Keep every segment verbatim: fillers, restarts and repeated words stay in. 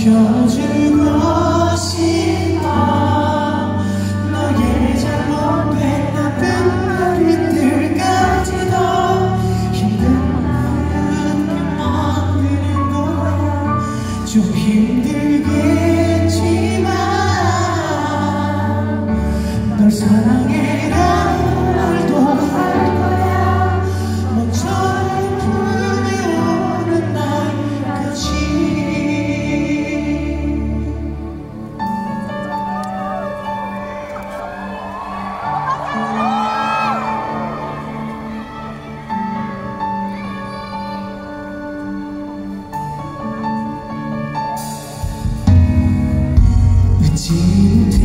지켜주고 싶어. 너의 잘못된 나쁜 버릇들까지도 힘든 마음을 만드는 거야. 좀 힘들겠지만 널 사랑해라는 말도 할 거야. 먼저 품에 오는 날까지. 잊지 못해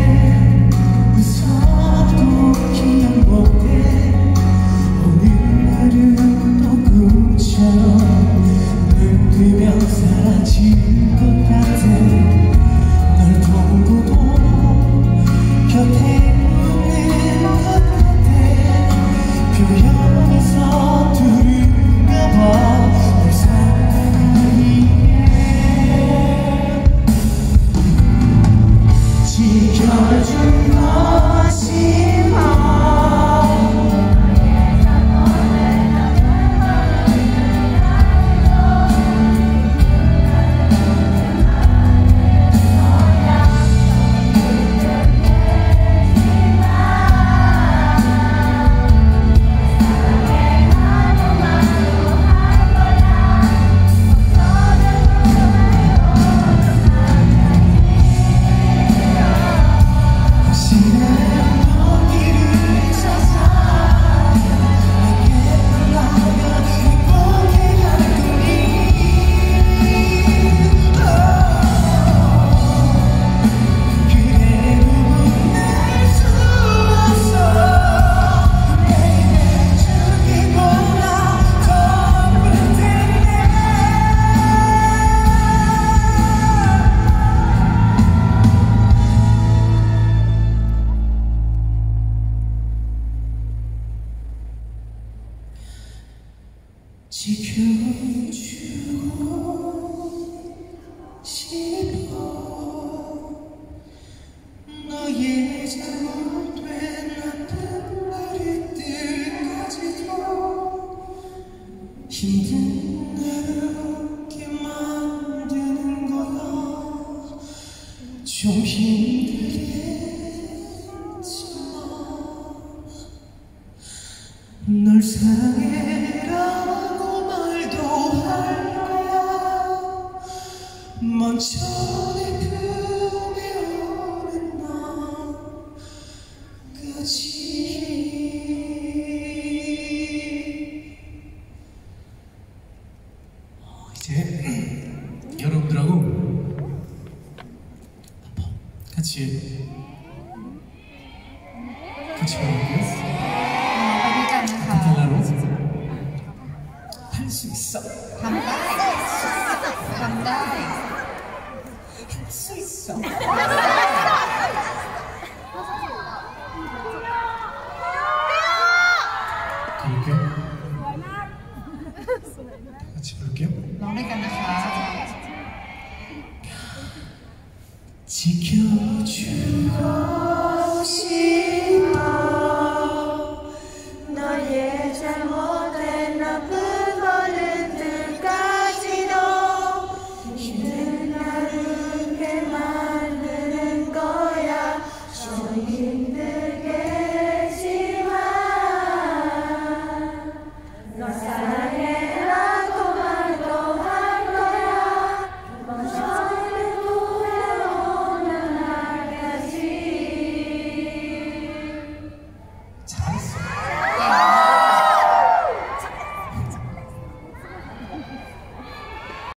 웃어도 기억 못해. 오늘 하루 또 꿈처럼 눈 뜨면 사라질 것 같아. 널 보고도 곁에 없는 것 같아. 표현이 서투른가 봐. 널 사랑하기에 지켜주고 싶어. 지켜주고 싶어. 너의 잘못된 나쁜 버릇들까지도 힘든 나를 만드는 거야. 좀 힘들겠지만 널 사랑해라고 말도 할 거야. 먼저 내 품에 오는 날까지. 어, 이제 여러분들하고 같이 같이 부를게요. 카탈라로 할 수 있어. 간다. 간다. 할 수 있어. 가볼게요. 같이 부를게요. 지켜주고